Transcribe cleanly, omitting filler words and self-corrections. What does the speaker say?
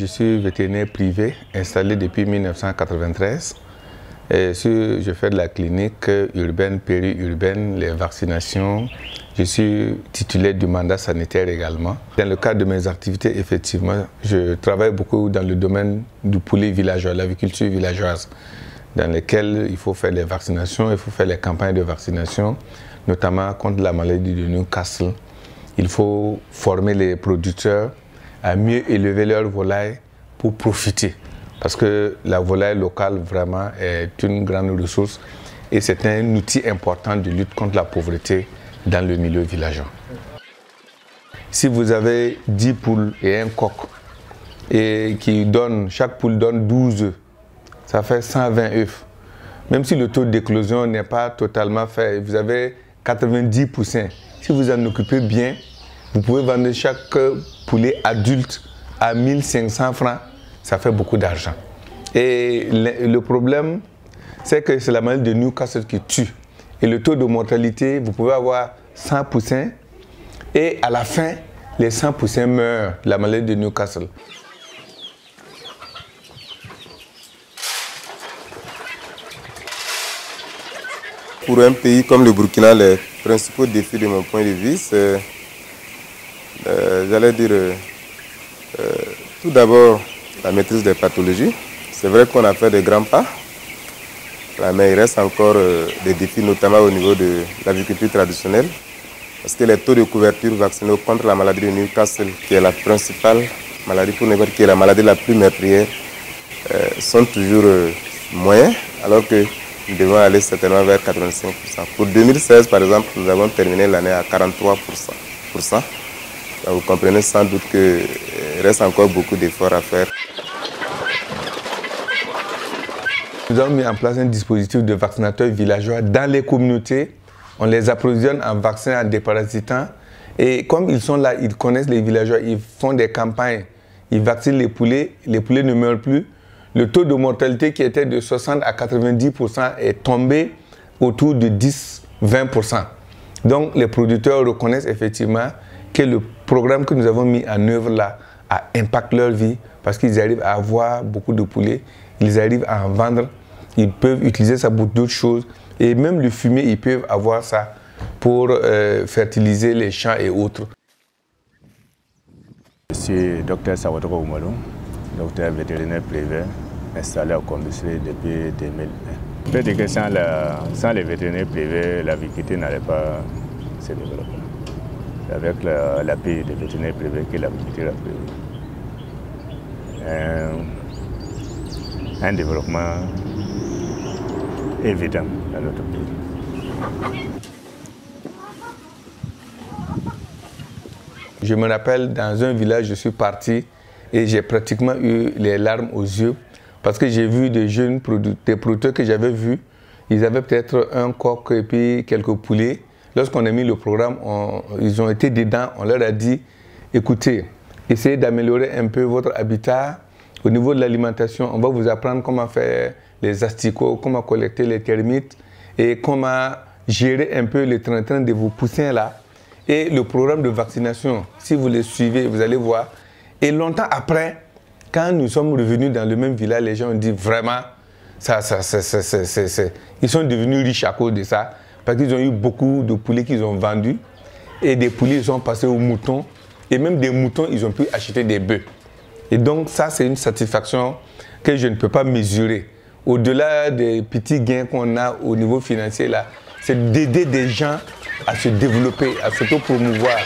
suis vétérinaire privé installé depuis 1993. Je fais de la clinique urbaine, périurbaine, les vaccinations. Je suis titulaire du mandat sanitaire également. Dans le cadre de mes activités, effectivement, je travaille beaucoup dans le domaine du poulet villageois, l'aviculture villageoise, dans lequel il faut faire les vaccinations, il faut faire les campagnes de vaccination, notamment contre la maladie de Newcastle. Il faut former les producteurs à mieux élever leurs volailles pour profiter. Parce que la volaille locale vraiment est une grande ressource et c'est un outil important de lutte contre la pauvreté dans le milieu villageois. Si vous avez 10 poules et un coq et chaque poule donne 12 œufs, ça fait 120 œufs. Même si le taux d'éclosion n'est pas totalement fait, vous avez 90%. Si vous en occupez bien, vous pouvez vendre chaque poulet adulte à 1500 francs. Ça fait beaucoup d'argent. Et le problème, c'est que c'est la maladie de Newcastle qui tue. Et le taux de mortalité, vous pouvez avoir 100%. Et à la fin, les 100% meurent de la maladie de Newcastle. Pour un pays comme le Burkina, les principaux défis de mon point de vue, c'est, j'allais dire, tout d'abord, la maîtrise des pathologies. C'est vrai qu'on a fait de grands pas, mais il reste encore des défis, notamment au niveau de l'agriculture traditionnelle, parce que les taux de couverture vaccinaux contre la maladie de Newcastle, qui est la principale maladie, pour ne pas dire qui est la maladie la plus meurtrière, sont toujours moyens, alors que nous devons aller certainement vers 85%. Pour 2016, par exemple, nous avons terminé l'année à 43%. Donc, vous comprenez sans doute qu'il reste encore beaucoup d'efforts à faire. Nous avons mis en place un dispositif de vaccinateurs villageois dans les communautés. On les approvisionne en vaccins, en déparasitant. Et comme ils sont là, ils connaissent les villageois, ils font des campagnes, ils vaccinent les poulets ne meurent plus. Le taux de mortalité qui était de 60 à 90% est tombé autour de 10-20%. Donc les producteurs reconnaissent effectivement que le programme que nous avons mis en œuvre là impacte leur vie parce qu'ils arrivent à avoir beaucoup de poulets, ils arrivent à en vendre, ils peuvent utiliser ça pour d'autres choses et même le fumier, ils peuvent avoir ça pour fertiliser les champs et autres. Je suis Dr Sawatoko Oumalou, docteur vétérinaire privé installé à Combisserie depuis 2001. Peut-être que sans les vétérinaires privés, l'aviculture n'allait pas se développer. Avec l'appui des vétérinaires privés que l'aviculture a pris un développement évident dans notre pays. Je me rappelle, dans un village, je suis parti et j'ai pratiquement eu les larmes aux yeux parce que j'ai vu des jeunes producteurs que j'avais vus. Ils avaient peut-être un coq et puis quelques poulets. Lorsqu'on a mis le programme, ils ont été dedans, on leur a dit, écoutez, essayez d'améliorer un peu votre habitat. Au niveau de l'alimentation, on va vous apprendre comment faire les asticots, comment collecter les termites et comment gérer un peu le train-train de vos poussins là. Et le programme de vaccination, si vous les suivez, vous allez voir. Et longtemps après, quand nous sommes revenus dans le même village, les gens ont dit vraiment, ils sont devenus riches à cause de ça. Parce qu'ils ont eu beaucoup de poulets qu'ils ont vendus. Et des poulets, ils sont passés aux moutons. Et même des moutons, ils ont pu acheter des bœufs. Et donc ça, c'est une satisfaction que je ne peux pas mesurer. Au-delà des petits gains qu'on a au niveau financier, là, c'est d'aider des gens à se développer, à s'auto-promouvoir.